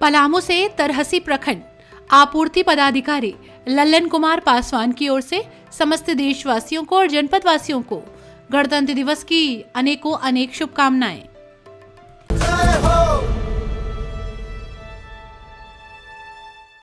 पलामू से तरहसी प्रखंड आपूर्ति पदाधिकारी लल्लन कुमार पासवान की ओर से समस्त देशवासियों को और जनपद वासियों को गणतंत्र दिवस की अनेकों अनेक शुभकामनाएं।